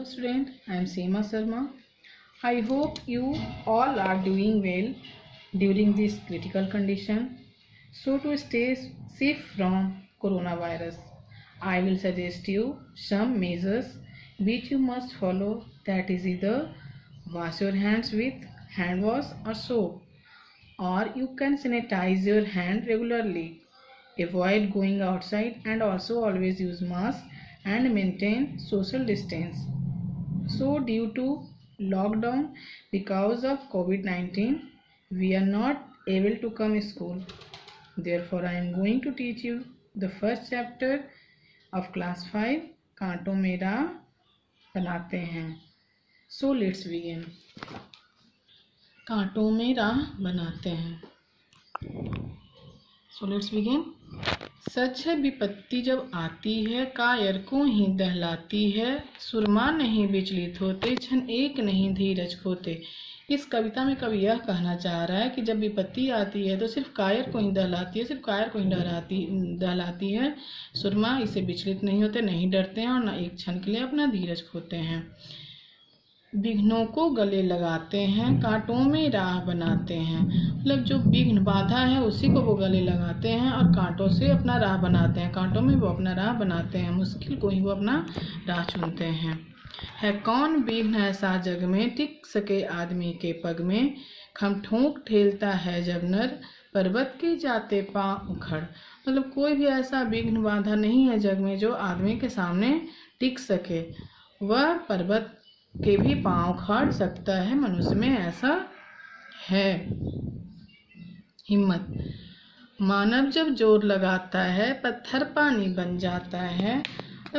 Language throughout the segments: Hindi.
student, I am Seema Sharma. I hope you all are doing well during this critical condition. So to stay safe from coronavirus, I will suggest you some measures which you must follow. That is either wash your hands with hand wash or soap, or you can sanitize your hand regularly. Avoid going outside and also always use mask and maintain social distance. So due to lockdown because of COVID-19, we are not able to come to school. Therefore, I am going to teach you the first chapter of class 5, कांटों में राह बनाते हैं. So let's begin. कांटों में राह बनाते हैं. So let's begin. सच है विपत्ति जब आती है, कायर को ही दहलाती है. सुरमा नहीं विचलित होते, क्षण एक नहीं धीरज खोते. इस कविता में कवि यह कहना चाह रहा है कि जब विपत्ति आती है तो सिर्फ कायर को ही दहलाती है, सिर्फ कायर को ही दहलाती है. सुरमा इससे विचलित नहीं होते, नहीं डरते हैं और न एक क्षण के लिए अपना धीरज खोते हैं. विघ्नों को गले लगाते हैं, कांटों में राह बनाते हैं. मतलब जो विघ्न बाधा है उसी को वो गले लगाते हैं और कांटों से अपना राह बनाते हैं. कांटों में वो अपना राह बनाते हैं, मुश्किल को ही वो अपना राह चुनते हैं. है कौन विघ्न ऐसा जग में, टिक सके आदमी के पग में. खम ठोंक ठेलता है जब नर, पर्वत के जाते पांव उखड़. मतलब कोई भी ऐसा विघ्न बाधा नहीं है जग में जो आदमी के सामने टिक सके. वह पर्वत के भी पांव उखाड़ सकता है. मनुष्य में ऐसा है हिम्मत. मानव जब जोर लगाता है, पत्थर पानी बन जाता है. तो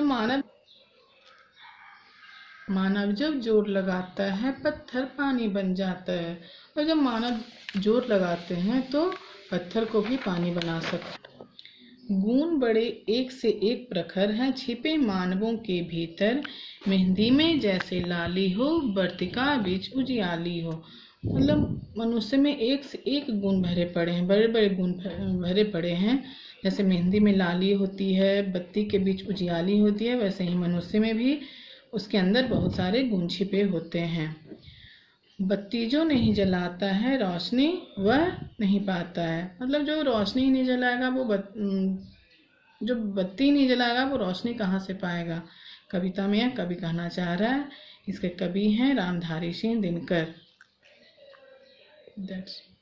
मानव जब जोर लगाता है, पत्थर पानी बन जाता है. और जब मानव जोर लगाते हैं तो पत्थर को भी पानी बना सकते. गुण बड़े एक से एक प्रखर हैं, छिपे मानवों के भीतर. मेहंदी में जैसे लाली हो, वर्तिका बीच उजियाली हो. मतलब मनुष्य में एक से एक गुण भरे पड़े हैं, बड़े बड़े गुण भरे पड़े हैं. जैसे मेहंदी में लाली होती है, बत्ती के बीच उजियाली होती है, वैसे ही मनुष्य में भी उसके अंदर बहुत सारे गुण छिपे होते हैं. बत्ती जो नहीं जलाता है, रोशनी वह नहीं पाता है. मतलब जो रोशनी नहीं जलाएगा जो बत्ती नहीं जलाएगा वो रोशनी कहाँ से पाएगा. कविता में यह कवि कहना चाह रहा है. इसके कवि हैं रामधारी सिंह दिनकर. That's